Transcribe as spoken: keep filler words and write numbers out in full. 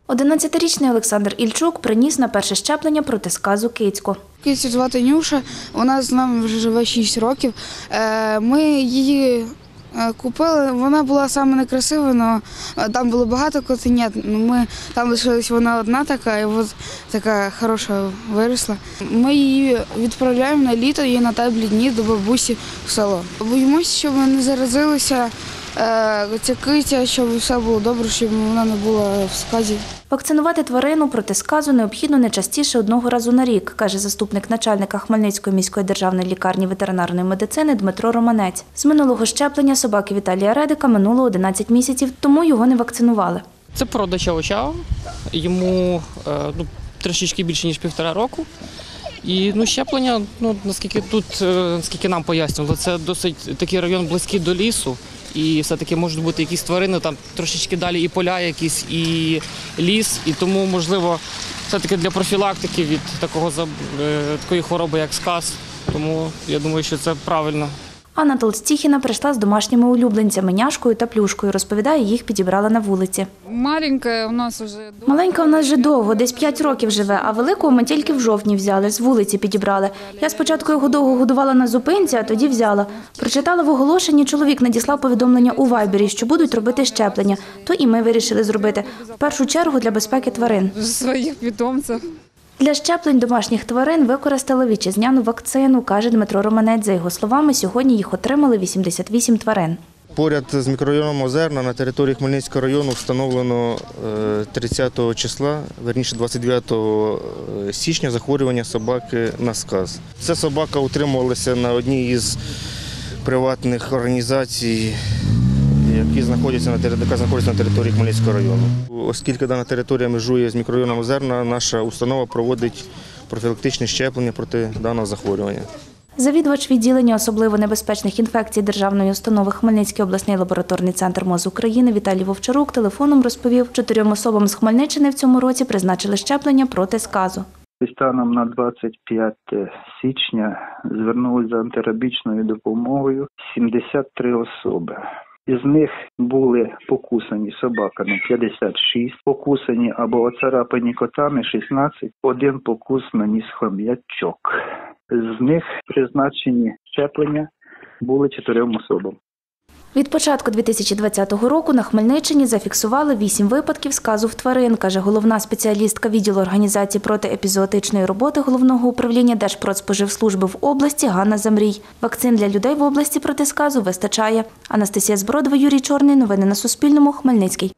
одинадцятирічний Олександр Ільчук приніс на перше щеплення проти сказу кицьку. Кицю звати Нюша, вона з нами вже живе шість років. Ми її купили, вона була саме некрасива, але там було багато котенят. Ми, там лишилась вона одна така, і от така хороша виросла. Ми її відправляємо на літо і на теплі дні до бабусі в село. Боїмося, щоб не заразилася ця киця, щоб все було добре, щоб вона не була в сказі. Вакцинувати тварину проти сказу необхідно не частіше одного разу на рік, каже заступник начальника Хмельницької міської державної лікарні ветеринарної медицини Дмитро Романець. З минулого щеплення собаки Віталія Редика минуло одинадцять місяців, тому його не вакцинували. Це порода чау-чау, йому ну, трішечки більше, ніж півтора року. І ну, щеплення, ну, наскільки тут, наскільки нам пояснювали, це досить такий район близький до лісу. І все-таки можуть бути якісь тварини, там трошечки далі і поля якісь, і ліс. І тому, можливо, все-таки для профілактики від такого, такої хвороби, як сказ. Тому я думаю, що це правильно. Анна Толстіхіна прийшла з домашніми улюбленцями – няшкою та плюшкою. Розповідає, їх підібрала на вулиці. Маленька у нас вже Маленька у нас вже довго, десь п'ять років живе, а великого ми тільки в жовтні взяли, з вулиці підібрали. Я спочатку його довго годувала на зупинці, а тоді взяла. Прочитала в оголошенні, чоловік надіслав повідомлення у Вайбері, що будуть робити щеплення. То і ми вирішили зробити. В першу чергу для безпеки тварин. Своїх питомців. Для щеплень домашніх тварин використали вітчизняну вакцину, каже Дмитро Романець. За його словами, сьогодні їх отримали вісімдесят вісім тварин. Поряд з мікрорайоном Озерна на території Хмельницького району встановлено тридцятого числа, верніше двадцять дев'ятого січня, захворювання собаки на сказ. Ця собака утримувалася на одній із приватних організацій, які знаходяться на території, яка знаходиться на території Хмельницького району. Оскільки дана територія межує з мікрорайоном Озерна, наша установа проводить профілактичне щеплення проти даного захворювання. Завідувач відділення особливо небезпечних інфекцій Державної установи Хмельницький обласний лабораторний центр МОЗ України Віталій Вовчарук телефоном розповів, чотирьом особам з Хмельниччини в цьому році призначили щеплення проти сказу. Станом на двадцять п'яте січня звернулися за антирабічною допомогою сімдесят три особи. Із них були покусані собаками п'ятдесят шість, покусані або оцарапані котами шістнадцять, один покус наніс хом'ячок. З них призначені щеплення були чотирьом особам. Від початку дві тисячі двадцятого року на Хмельниччині зафіксували вісім випадків сказу в тварин, каже головна спеціалістка відділу організації протиепізоотичної роботи Головного управління Держпродспоживслужби в області Ганна Замрій. Вакцин для людей в області проти сказу вистачає. Анастасія Збродова, Юрій Чорний. Новини на Суспільному. Хмельницький.